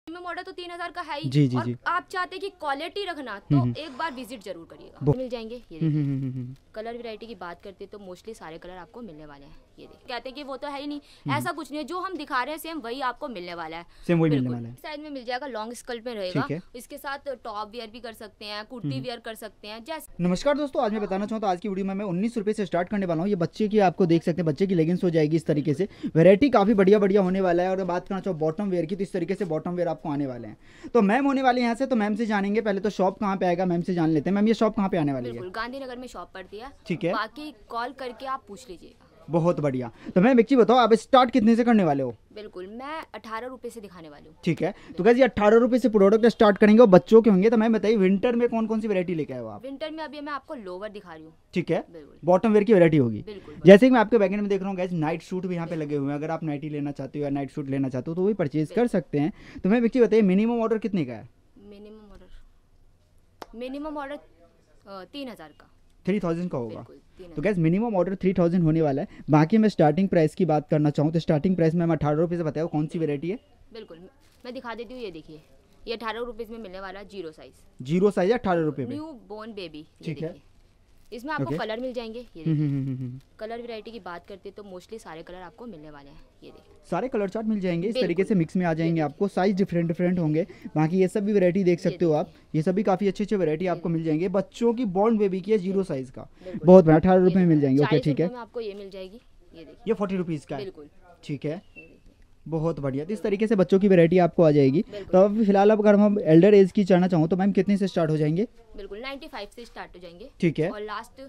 Model तो 3000 का है ही। जी जी और जी। आप चाहते हैं कि क्वालिटी रखना तो एक बार विजिट जरूर करिएगा, मिल जाएंगे। ये देखिए कलर वैरायटी की बात करते हैं तो मोस्टली सारे कलर आपको मिलने वाले हैं। ये देखिए कहते हैं कि वो तो है ही नहीं, ऐसा कुछ नहीं है, जो हम दिखा रहे हैं सेम वही आपको मिलने वाला है। सेम वही मिलने वाला है। साइज में मिल जाएगा, लॉन्ग स्कर्ट में रहेगा, इसके साथ टॉप वेयर भी कर सकते हैं, कुर्ती वेयर कर सकते हैं जैसे। नमस्कार दोस्तों, आज मैं बताना चाहूँ तो आज की वीडियो में मैं 19 रुपये से स्टार्ट करने वाला हूँ। ये बच्चे की आपको देख सकते हैं, बच्चे की लेगिंग्स हो जाएगी इस तरीके से। वैरायटी काफ़ी बढ़िया बढ़िया होने वाला है। और बात करना चाहूँ बॉटम वेयर की तो इस तरीके से बॉटम वेयर आपको आने वाले हैं। तो मैम होने वाली है यहाँ से, तो मैम से जानेंगे। पहले तो शॉप कहाँ पे आएगा मैम से जान लेते हैं। मैम ये शॉप कहाँ पे आने वाली है? बिल्कुल गांधीनगर में शॉप पड़ती है। ठीक है, बाकी कॉल करके आप पूछ लीजिएगा। बहुत बढ़िया। तो मैम एक चीज बताओ, आप स्टार्ट कितने से करने वाले हो? बिल्कुल मैं 18 रुपए से दिखाने वाली हूँ। ठीक है, तो कैसे 18 रुपए से प्रोडक्ट स्टार्ट करेंगे और बच्चों के होंगे। तो मैम बताइए विंटर में कौन कौन सी वैरायटी लेके आए हो आप? विंटर में अभी मैं आपको लोवर दिखा रही हूँ। ठीक है, बिल्कुल बॉटम वेयर की वैरायटी होगी। बिल्कुल जैसे कि मैं आपके बैगेंड में देख रहा हूँ गैस, नाइट सूट भी यहाँ पे लगे हुए हैं। अगर आप नाइटी लेना चाहते हो या नाइट सूट लेना चाहते हो तो वही परचेज कर सकते हैं। तो मैम एक चीज बताइए, मिनिमम ऑर्डर कितने का है? मिनिमम ऑर्डर 3000 का, 3000 का होगा। बिल्कुल 3000। तो गैस मिनिमम ऑर्डर 3000 होने वाला है। बाकी मैं स्टार्टिंग प्राइस की बात करना चाहूँ तो स्टार्टिंग प्राइस में हम 18 रुपये से बताओ कौन सी वैरायटी है? बिल्कुल मैं दिखा देती हूँ। ये देखिए, ये 18 रुपीज़ में मिलने वाला है, जीरो साइज। जीरो साइज 18 रुपये में, न्यू बोर्न बेबी। ठीक है। इसमें आपको Okay. कलर मिल जाएंगे। ये देखिए कलर वैरायटी की बात करते हैं तो मोस्टली सारे कलर आपको मिलने वाले हैं। ये देखिए सारे कलर चार्ट मिल जाएंगे इस बिल्कुल। तरीके से मिक्स में आ जाएंगे आपको। साइज डिफरेंट डिफरेंट होंगे। बाकी ये सब भी वैरायटी देख सकते हो आप। ये सब भी काफी अच्छे अच्छे वैरायटी आपको मिल जाएंगे। बच्चों की बॉर्न बेबी की है, जीरो साइज का, बहुत बड़ा, 18 रुपये में मिल जाएंगे। ओके ठीक है, आपको ये मिल जाएगी। ये देखिए ये 40 रुपीज़ का है। बिल्कुल ठीक है, ये देखिए। बहुत बढ़िया। तो इस तरीके से बच्चों की वैरायटी आपको आ जाएगी। तो अब फिलहाल अब अगर हम एल्डर एज की चाहना चाहूँ तो मैम कितने से स्टार्ट हो जाएंगे? बिल्कुल 95 से स्टार्ट हो जाएंगे। ठीक है, और लास्ट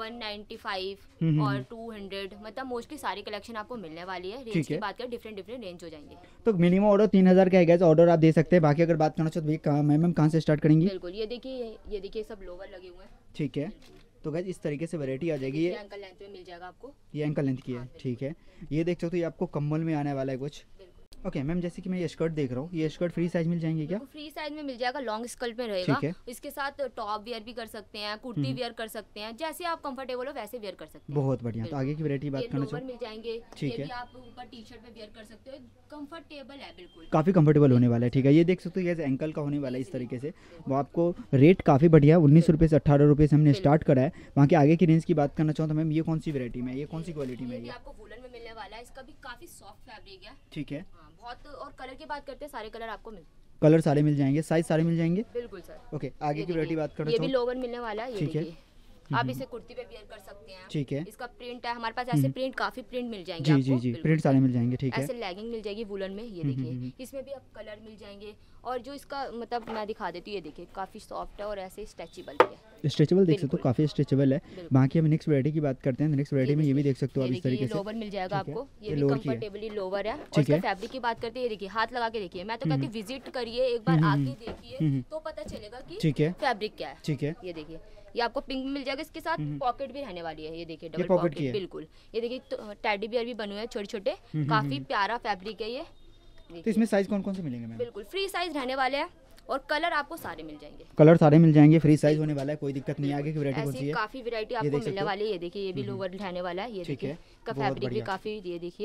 195 और 200, मतलब मोस्टली सारी कलेक्शन आपको मिलने वाली है। रेंज की बात करें डिफरेंट डिफरेंट रेंज हो जाएंगे। तो मिनिमम ऑर्डर 3000 का है गैस, ऑर्डर आप दे सकते हैं। बाकी अगर बात करना चाहो तो मैम कहाँ से स्टार्ट करेंगी? बिल्कुल ये देखिए सब लोवर लगे हुए हैं। ठीक है, तो गैस इस तरीके से वैरायटी आ जाएगी। ये एंकल लेंथ में मिल जाएगा आपको। ये एंकल लेंथ की है। ठीक है, ये देख सकते हो, ये आपको कम्बल में आने वाला है कुछ। ओके मैम, जैसे कि मैं ये स्कर्ट देख रहा हूँ, ये स्कर्ट फ्री साइज मिल जाएंगे क्या? फ्री साइज में मिल जाएगा, लॉन्ग स्कर्ट में रहेगा। ठीक है, इसके साथ टॉप वेयर भी कर सकते हैं, कुर्ती वेयर कर सकते हैं, जैसे आप कंफर्टेबल हो वैसे वेयर कर सकते हैं। बहुत बढ़िया। तो आगे की वैरायटी बात करना चाहूँ, मिल जाएंगे। ठीक ये है, भी आप ऊपर टी शर्ट पे वेयर कर सकते हो, कंफर्टेबल है बिल्कुल, काफ़ी कंफर्टेबल होने वाला है। ठीक है, ये देख सकते हो ये एंकल का होने वाला है इस तरीके से। वो आपको रेट काफ़ी बढ़िया है, 19 रुपये से 18 रुपये से हमने स्टार्ट करा है। बाकी आगे की रेंज की बात करना चाहूँ तो मैम ये कौन सी वैरायटी में, ये कौन सी क्वालिटी में? ये आपको वुलन में मिलने वाला है। इसका भी काफी सॉफ्ट फैब्रिक है। ठीक है, बहुत। और कलर की बात करते हैं, सारे कलर आपको कलर सारे मिल जाएंगे, साइज सारे मिल जाएंगे। बिल्कुल सर। ओके, आगे की वैरायटी बात करना ये भी चाहूँ, लोवर मिलने वाला है। ये ठीक है, देखिए आप इसे कुर्ती पे वेयर कर सकते हैं। ठीक है, इसका प्रिंट है हमारे पास, ऐसे प्रिंट काफी प्रिंट मिल जाएंगे जी आपको। जी जी, प्रिंट सारे मिल जाएंगे। ठीक है, ऐसे लेगिंग मिल जाएगी वुलन में। ये देखिए इसमें भी आप कलर मिल जाएंगे। और जो इसका मतलब मैं दिखा देती हूँ, ये देखिए काफी सॉफ्ट है और ऐसे स्ट्रेचेबल भी है। स्ट्रेचेबल देख सकते हो, काफ़ी स्ट्रेचेबल है। बाकी हम नेक्स्ट वैरायटी की बात करते हैं। नेक्स्ट वैरायटी में ये भी देख सकते हो आप इस तरीके से। लोवर मिल जाएगा आपको, ये भी लोवर की है। कंफर्टेबली लोवर है। और ठीक है, इसका फैब्रिक की बात करते हैं, ये देखिए हाथ लगा के देखिए। मैं तो कहती हूँ विजिट करिए, एक बार आके देखिए तो पता चलेगा कि ठीक है, फैब्रिक क्या है। ठीक है, ये देखिए ये आपको पिंक में मिल जाएगा। इसके साथ पॉकेट भी रहने वाली है। ये देखिए डबल पॉकेट पॉकेट की है। बिल्कुल। ये देखिए टेडी बियर भी बने हुए हैं छोटे छोटे, काफी प्यारा फैब्रिक है ये। तो इसमें साइज कौन कौन से मिलेंगे मैम? बिल्कुल फ्री साइज रहने वाले हैं और कलर आपको सारे मिल जाएंगे। कलर सारे मिल जाएंगे, फ्री साइज होने वाला है, कोई दिक्कत नहीं है। आगे की वैरायटी कौन सी है? काफी वैरायटी आपको मिलने वाली है। ये देखिए ये भी लोवर रहने वाला है। ये देखिए का फैब्रिक भी काफी, ये देखिए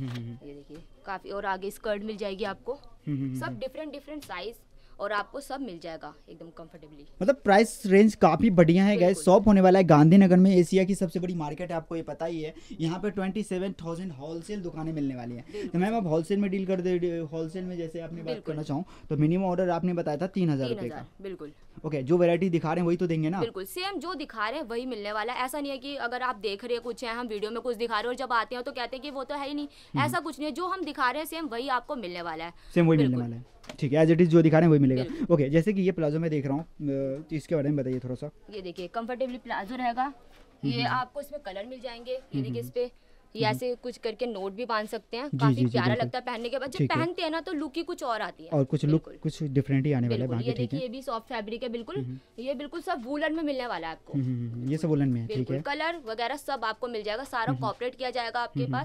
ये देखिए काफी। और आगे स्कर्ट मिल जाएगी आपको, सब डिफरेंट डिफरेंट साइज और आपको सब मिल जाएगा एकदम कंफर्टेबली। मतलब प्राइस रेंज काफ़ी बढ़िया है गाइस। शॉप होने वाला है गांधीनगर में, एशिया की सबसे बड़ी मार्केट है, आपको ये पता ही है। यहाँ पे 27,000 होलसेल दुकानें मिलने वाली हैं। तो मैम आप होलसेल में डील कर दे, होलसेल में जैसे आपने बात करना चाहूँ तो मिनिमम ऑर्डर आपने बताया था 3000 रुपये का। बिल्कुल ओके, जो वैरायटी दिखा रहे हैं वही तो देंगे ना? बिल्कुल सेम जो दिखा रहे हैं वही मिलने वाला है। ऐसा नहीं है कि अगर आप देख रहे हैं कुछ है, हम वीडियो में कुछ दिखा रहे हैं और जब आते हैं तो कहते हैं कि वो तो है ही नहीं। ऐसा कुछ नहीं है, जो हम दिखा रहे हैं सेम वही आपको मिलने वाला है। सेम वही मिलने वाला है। ठीक है, एज इट इज जो दिखा रहे हैं वही मिलेगा। ओके, जैसे कि ये प्लाजो में देख रहा हूँ, इसके बारे में बताइए थोड़ा सा। ये देखिए कंफर्टेबली प्लाजो रहेगा। ये आपको इसमें कलर मिल जाएंगे। ये देखिए इस पे ये ऐसे कुछ करके नोट भी बांध सकते हैं। काफी प्यारा लगता है पहनने के बाद। जब पहनते हैं ना तो लुक ही कुछ और आती है, और कुछ लुक कुछ डिफरेंट ही आने वाला है। बाकी ये देखिए ये भी सॉफ्ट फैब्रिक है बिल्कुल। ये बिल्कुल सब वूलन में मिलने वाला है आपको। ये सब वूलन में है। ठीक है, कलर वगैरह सब आपको मिल जाएगा, सारा कॉर्पोरेट किया जाएगा आपके पास।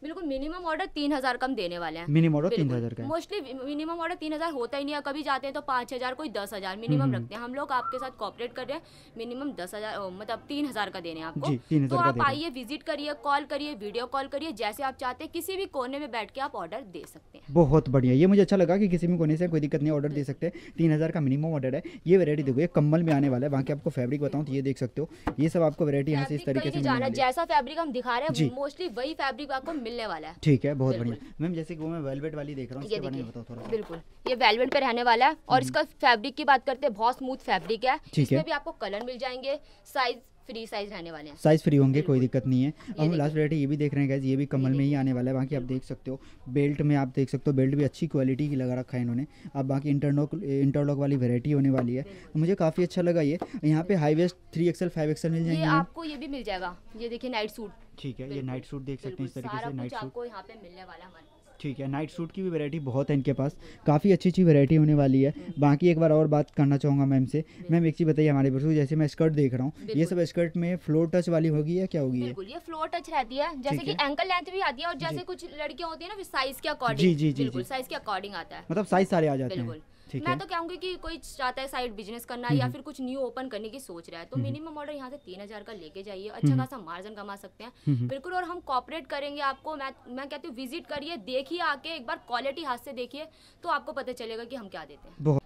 बिल्कुल मिनिमम ऑर्डर 3000 कम देने वाले हैं। मिनिमम ऑर्डर 3000 का है। मोस्टली मिनिमम ऑर्डर 3000 होता ही नहीं है, कभी जाते हैं तो 5000 कोई 10,000 मिनिमम रखते हैं। हम लोग आपके साथ कोऑपरेट कर रहे हैं, मिनिमम 10,000 मतलब 3000 का देने हैं आपको। 3000 तो का आप आइए, विजिट करिए, कॉल करिए, वीडियो कॉल करिए, जैसे आप चाहते हैं किसी भी कोने में बैठ के आप ऑर्डर दे सकते हैं। बहुत बढ़िया, ये मुझे अच्छा लगा कि किसी भी कोने से कोई दिक्कत नहीं, ऑर्डर दे सकते हैं। 3000 का मिनिमम ऑर्डर है। ये वैरायटी देखो, ये कम्बल में आने वाला है। बाकी आपको फैब्रिक बताऊँ तो ये देख सकते हो, ये सब आपको वैरायटी यहाँ से इस तरीके से जाना, जैसा फैब्रिक हम दिखा रहे हैं मोस्टली वही फैब्रिक आपको मिलने वाला है। ठीक है, बहुत बढ़िया मैम। जैसे कि वो मैं वेलवेट वाली देख रहा हूँ, इसके बारे में बताओ थोड़ा। बिल्कुल, ये वेलवेट पे रहने वाला है और इसका फैब्रिक की बात करते हैं, बहुत स्मूथ फैब्रिक है। इसमें भी आपको कलर मिल जाएंगे, साइज फ्री साइज रहने वाले हैं, साइज फ्री होंगे, कोई दिक्कत नहीं है। अब हम लास्ट वैरायटी ये भी देख रहे हैं गाइस, ये भी कमल में ही आने वाला है। बाकी आप देख सकते हो बेल्ट में, आप देख सकते हो बेल्ट भी अच्छी क्वालिटी की लगा रखा है इन्होंने। अब बाकी इंटरलॉक वाली वैरायटी होने वाली है, तो मुझे काफ़ी अच्छा लगा ये। यहाँ पे हाई वेस्ट 3XL 5XL मिल जाएंगे आपको। ये भी मिल जाएगा, ये देखिए नाइट सूट। ठीक है, ये नाइट सूट देख सकते हैं इस तरीके से, नाइट सूट आपको यहाँ पे मिलने वाला है। ठीक है, नाइट सूट की भी वैरायटी बहुत है इनके पास, काफ़ी अच्छी अच्छी वैरायटी होने वाली है। बाकी एक बार और बात करना चाहूँगा मैम से। मैम एक चीज़ बताइए हमारे पास, जैसे मैं स्कर्ट देख रहा हूँ, ये सब स्कर्ट में फ्लोर टच वाली होगी या क्या होगी? बिल्कुल, ये फ्लोर टच रहती है, जैसे कि एंकल लेंथ भी आती है और जैसे कुछ लड़कियां होती है ना, साइज के अकॉर्डिंग। जी बिल्कुल, साइज के अकॉर्डिंग आता है, मतलब साइज सारे आ जाते हैं। मैं तो कहूँगी कि कोई चाहता है साइड बिजनेस करना या फिर कुछ न्यू ओपन करने की सोच रहा है, तो मिनिमम ऑर्डर यहाँ से 3000 का लेके जाइए, अच्छा खासा मार्जिन कमा सकते हैं। बिल्कुल, और हम कोऑपरेट करेंगे आपको। मैं कहती हूँ विजिट करिए, देखिए आके एक बार क्वालिटी हाथ से देखिए, तो आपको पता चलेगा कि हम क्या देते हैं।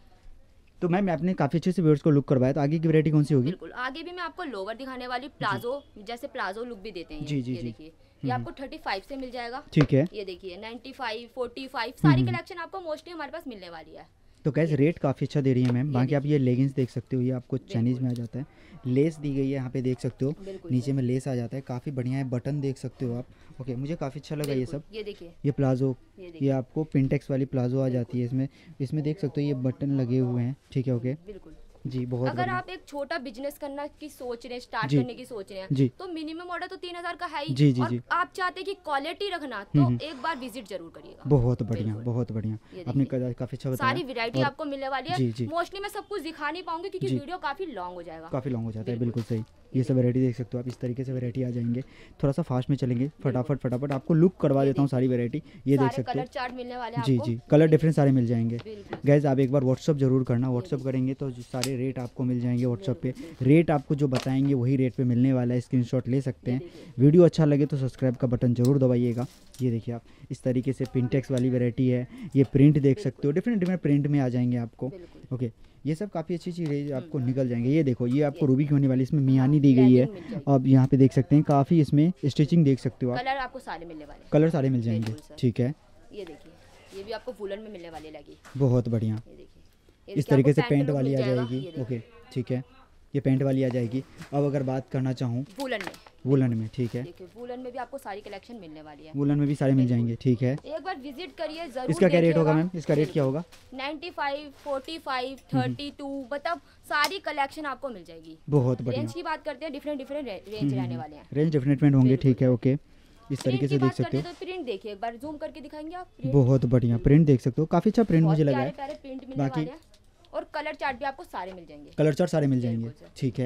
तो मैम आपने काफी अच्छे से व्यूअर्स को लुक करवाया, तो आगे की वैरायटी कौन सी होगी? बिल्कुल, आगे भी मैं आपको लोवर दिखाने वाली, प्लाजो, जैसे प्लाजो लुक भी देते हैं। जी जी, ये देखिए, ये आपको 35 से मिल जाएगा। ठीक है, ये देखिए 95, 45 सारी कलेक्शन आपको मोस्टली हमारे पास मिलने वाली है। तो कैसे रेट काफ़ी अच्छा दे रही है मैम। बाकी आप ये लेगिंग्स देख सकते हो, ये आपको चाइनीज़ में आ जाता है, लेस दी गई है यहाँ पे देख सकते हो, नीचे में लेस आ जाता है, काफ़ी बढ़िया है। बटन देख सकते हो आप। ओके, मुझे काफ़ी अच्छा लगा ये सब। ये देखिए, ये प्लाजो, ये आपको पिंटेक्स वाली प्लाजो आ जाती है इसमें देख सकते हो ये बटन लगे हुए हैं। ठीक है, ओके बिल्कुल जी, बहुत। अगर आप एक छोटा बिजनेस करना की सोच रहे हैं, स्टार्ट करने की सोच रहे हैं, तो मिनिमम ऑर्डर तो 3000 का है ही। जी जी, और जी। आप चाहते हैं कि क्वालिटी रखना, तो एक बार विजिट जरूर करिएगा। बहुत बढ़िया, बहुत बढ़िया, आपने काफी अच्छा बताया। सारी वैरायटी आपको मिलने वाली है। मोस्टली मैं सब कुछ दिखा नहीं पाऊंगी क्योंकि वीडियो काफी लॉन्ग हो जाएगा, काफी लॉन्ग हो जाता है। बिल्कुल सही, ये सब वैरायटी देख सकते हो आप, इस तरीके से वैरायटी आ जाएंगे। थोड़ा सा फास्ट में चलेंगे, फटाफट आपको लुक करवा देता हूँ सारी वैरायटी। ये देख सकते हो, कलर चार्ट मिलने वाले हैं जी जी, कलर डिफरेंट सारे मिल जाएंगे। गाइस आप एक बार व्हाट्सअप जरूर करना, व्हाट्सअप करेंगे तो सारे रेट आपको मिल जाएंगे व्हाट्सअप पे। रेट आपको जो बताएंगे वही रेट पे मिलने वाला है, स्क्रीनशॉट ले सकते हैं। वीडियो अच्छा लगे तो सब्सक्राइब का बटन जरूर दबाइएगा। ये देखिए आप, इस तरीके से पिंटेक्स वाली वैरायटी है। ये प्रिंट देख सकते हो, डिफरेंट प्रिंट में आ जाएंगे आपको। ओके, ये सब काफ़ी अच्छी चीज़ आपको निकल जाएंगे। ये देखो, ये आपको रूबी की होने वाली, इसमें मियानी दी गई है। अब यहाँ पे देख सकते हैं काफ़ी इसमें स्टिचिंग देख सकते हो आप। कलर आपको सारे मिलने वाले, कलर सारे मिल जाएंगे। ठीक है, ये देखिए, ये भी आपको वुलन में मिलने वाली लगी। बहुत बढ़िया, इस तरीके से पेंट वाली आ जाएगी। ओके, ठीक है, ये पेंट वाली आ जाएगी। अब अगर बात करना चाहूँ वुलन में, ठीक है, वुलन में भी आपको सारी कलेक्शन मिलने वाली है। वुलन में भी सारे मिल जाएंगे। ठीक है, एक बार विजिट करिए जरूर। इसका क्या रेट होगा मैम? इसका रेट क्या होगा? 95, 45, 32, मतलब सारी कलेक्शन आपको मिल जाएगी। बहुत बढ़िया। रेंज की बात करते हैं, डिफरेंट रेंज रहने वाले हैं। रेंज डिफरेंट होंगे। ठीक है, ओके, इस तरीके से देख सकते हो। तो प्रिंट देखिए, एक बार जूम करके दिखाएंगे आप। बहुत बढ़िया प्रिंट देख सकते हो, काफी अच्छा प्रिंट मुझे लगा है। प्रिंट मिलने वाले हैं और कलर चार्ट भी आपको सारे मिल जाएंगे। कलर चार्ट सारे मिल जाएंगे। ठीक है,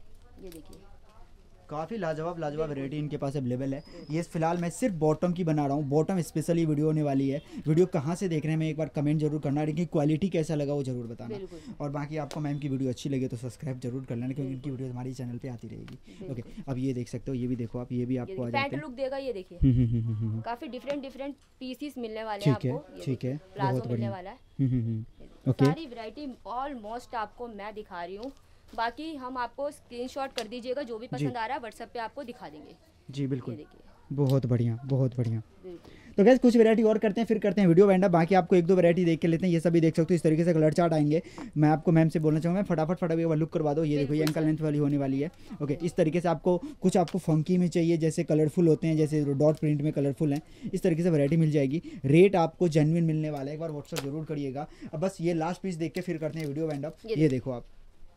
ये देखिए, काफ़ी लाजवाब वैरायटी इनके पास अवेलेबल है। ये फिलहाल मैं सिर्फ बॉटम की बना रहा हूँ, बॉटम स्पेशली वीडियो होने वाली है। वीडियो कहाँ से देख रहे हैं मैं एक बार कमेंट जरूर करना, लेकिन क्वालिटी कैसा लगा वो जरूर बताना। और बाकी आपको मैम की वीडियो अच्छी लगे तो सब्सक्राइब जरूर कर लेना, क्योंकि इनकी वीडियो हमारी चैनल पे आती रहेगी। ओके, अब ये देख सकते हो, ये भी देखो आप, ये भी आपको आ जाता है। पैंट लुक देगा, ये देखिए काफी डिफरेंट पीसेस मिलने वाले हैं आपको। ठीक है, बहुत बढ़िया वाला है। सारी वैरायटी ऑलमोस्ट आपको मैं दिखा रही हूँ, बाकी हम आपको स्क्रीनशॉट कर दीजिएगा, जो भी पसंद आ रहा है व्हाट्सएप पे आपको दिखा देंगे। जी बिल्कुल, बहुत बढ़िया, बहुत बढ़िया। तो गैस कुछ वैरायटी और करते हैं, फिर करते हैं वीडियो वाइंड अप। बाकी आपको एक दो वैरायटी देख के लेते हैं। ये सभी देख सकते हो, इस तरीके से कलर चार्ट आएंगे। मैं आपको मैम से बोलना चाहूँगा, फटाफट लुक करवा दो। ये देखो, ये एंकल लेंथ वाली होने वाली है। ओके, इस तरीके से आपको कुछ आपको फंकी में चाहिए, जैसे कलरफुल होते हैं, जैसे डॉट प्रिंट में कलरफुल हैं, इस तरीके से वैरायटी मिल जाएगी। रेट आपको जेन्युइन मिलने वाला है, एक बार व्हाट्सअप जरूर करिएगा। अब बस ये लास्ट पीस देख के फिर करते हैं वीडियो वाइंड अप। ये देखो आप,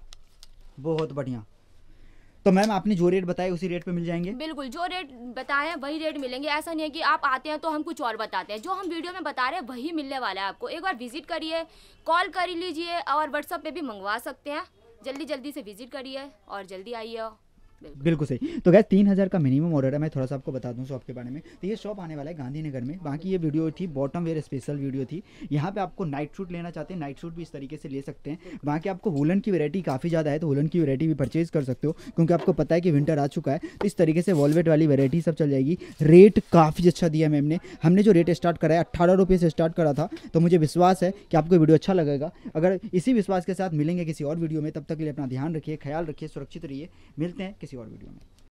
बहुत बढ़िया। तो मैम आपने जो रेट बताए उसी रेट पे मिल जाएंगे? बिल्कुल, जो रेट बताए वही रेट मिलेंगे। ऐसा नहीं है कि आप आते हैं तो हम कुछ और बताते हैं, जो हम वीडियो में बता रहे हैं वही मिलने वाला है आपको। एक बार विजिट करिए, कॉल कर लीजिए और व्हाट्सएप पे भी मंगवा सकते हैं। जल्दी से विजिट करिए और जल्दी आइए, बिल्कुल सही। तो गैस 3000 का मिनिमम ऑर्डर है। मैं थोड़ा सा आपको बता दूं शॉप के बारे में। तो ये शॉप आने वाला है गांधीनगर में। बाकी ये वीडियो थी बॉटम वेयर स्पेशल वीडियो थी। यहाँ पे आपको नाइट सूट लेना चाहते हैं, नाइट सूट भी इस तरीके से ले सकते हैं। बाकी आपको वुलन की वैरायटी काफ़ी ज़्यादा है, तो वुलन की वैरायटी भी परचेज कर सकते हो, क्योंकि आपको पता है कि विंटर आ चुका है। तो इस तरीके से वॉलवेट वाली वैरायटी सब चल जाएगी। रेट काफ़ी अच्छा दिया मैम ने। हमने जो रेट स्टार्ट करा है 18 रुपये से स्टार्ट करा था, तो मुझे विश्वास है कि आपको वीडियो अच्छा लगेगा। अगर इसी विश्वास के साथ मिलेंगे किसी और वीडियो में, तब तक के लिए अपना ध्यान रखिए, ख्याल रखिए, सुरक्षित रहिए। मिलते हैं किसी और वीडियो में।